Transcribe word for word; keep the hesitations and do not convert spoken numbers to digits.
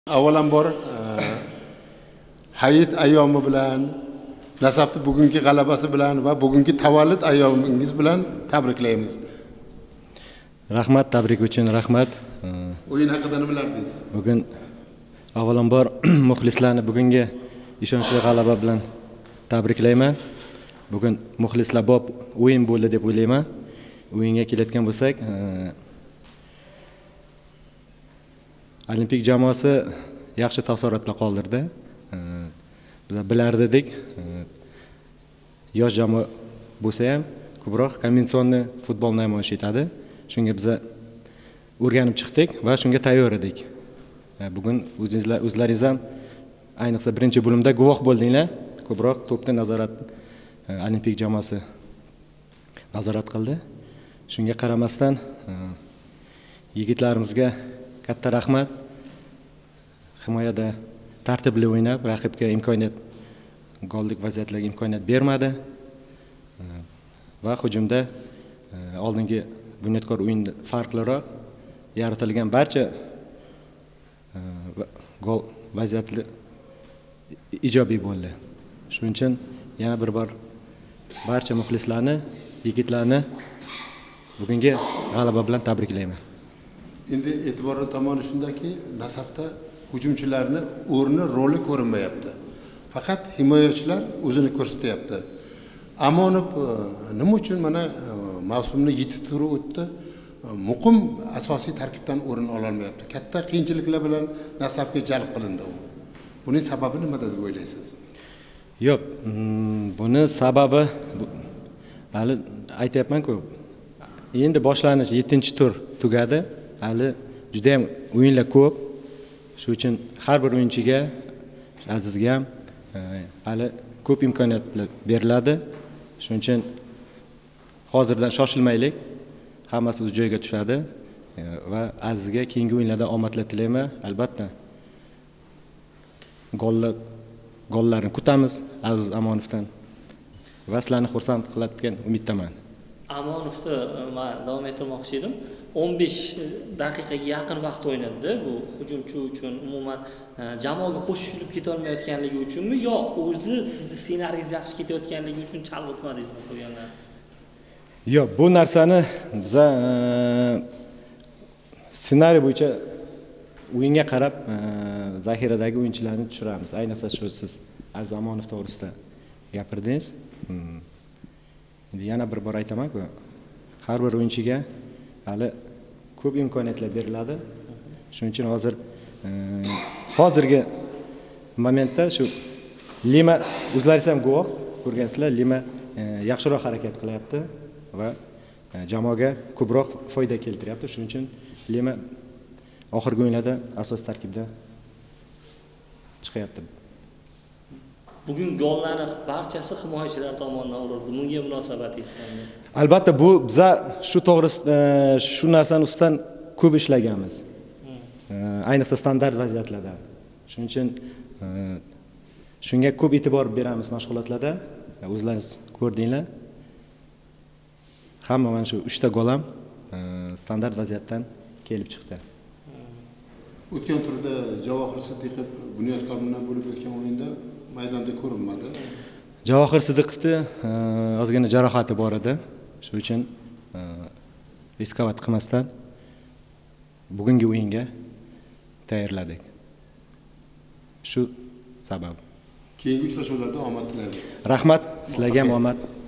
Avvalambor hayit ayyomi bilan, Nasafni bugungi g'alabasi bilan va bugungi tavallud ayyomingiz bilan tabriklaymiz. Rahmat, tabrik uchun rahmat. O'yin haqida nimalardingiz? Bugun avvalambor muxlislarni bugungi ishonchli g'alaba bilan tabriklayman. Bugun muxlislar bob o'yin bo'ldi deb o'ylayman. O'yinga kelayotgan bo'lsak, Olimpik jamoasi yaxshi taassurotlar qoldirdi. Biz bilardik, yosh jamoa bo'lsa ham ko'proq konvensionniy futbolni namoyish etadi. Shunga biz o'rganib chiqdik va shunga tayyor edik. Bugun o'zingizlar o'zlaringiz ham ayniqsa birinchi bo'limda guvoh bo'ldinglar. Ko'proq to'pga nazorat Olimpik jamoasi nazorat qildi. Shunga qaramasdan yigitlarimizga katta rahmat. Himoyada tartibli o'ynab, raqibga imkoniyat, gollik vaziyatlarga imkoniyat bermadi. Va hujumda oldingi bunyodkor o'yinda farqliroq yaratilgan barcha gol vaziyatli ijobiy bo'ldi. Shuning uchun yana bir bor barcha muxlislarni, yigitlarni bugungi g'alaba bilan tabriklayman. Endi e'tiborli tomoni shundaki, Nasafda hujumchilarni o'rni, roli ko'rinmayapti. Faqat himoyachilar o'zini ko'rsatyapti. Amonov nima uchun mana mavsumni yetti turi o'tdi, muqim asosiy tarkibdan o'rin ola olmayapti. Katta qiyinchiliklar bilan Nasafga jalb qilindi u. Buning sababi nimada deb o'ylaysiz? Yo'q, buni sababi hali aytayapman-ku. Endi boshlanish yettinchi tur tugadi. Hali juda ham o'yinlar ko'p. Shuning uchun har bir o'yinchiga, Azizga ham hali ko'p imkoniyatlar beriladi. Shuning uchun hozirdan shoshilmaylik. Hammasi o'z joyiga tushadi va Azizga keyingi o'yinlarda omadlar tilayman. Albatta gollar gollarni kutamiz Aziz Amonovdan. Va sizlarni xursand qiladigan umiddaman. Amonovni men davom ettirmoqchi edim. o'n besh daqiqaga yaqin vaqt o'ynadi bu hujumchi uchun, umuman jamoaga qo'shilib keta olmayotganligi uchunmi yo o'zi sizni ssenariyingiz yaxshi ketayotganligi uchun chalg'itmadingizmi qo'yganlar? Yo'q, bu narsani biz ssenariy bo'yicha o'yinga qarab zaxiradagi o'yinchilarni tushiramiz. Ayniqsa shu siz Aziz Amonov to'g'risida gapirdingiz. Endi yana bir bor aytaman-ku, har bir o'yinchiga hali ko'p imkoniyatlar beriladi. Shuning uchun hozir hozirgi momentda shu Lima o'zlaringiz ham guvoh ko'rgansizlar, Lima yaxshiroq harakat qilyapti va jamoaga ko'proq foyda keltiryapti. Shuning uchun Lima oxirgi o'yinlarda asosiy tarkibda chiqyapti. Bugun gollarni barchasi himoyachilar tomonidan urildi. Bunga munosabatingiz qanday? Albatta bu biz shu to'g'risida shu narsani ustidan ko'p ishlaganmiz. Ayniqsa standart vaziyatlarda. Shuning uchun shunga ko'p e'tibor beramiz mashg'ulotlarda. O'zlaringiz ko'rdinglar. Hamma mana shu uchta gol ham standart vaziyatdan kelib chiqdi. O'tgan turda Javohir Siddiqov bunyodkor bilan bo'lib o'tgan o'yinda maydonda ko'rinmadi. Javohir Siddiqovni ozgina jarohati bor edi. Shuning uchun riskovat qilmasdan bugungi o'yinga tayyorladik. Shu sabab. Keyingi uchrashuvlarda omad tilaymiz. Rahmat, sizlarga ham omad.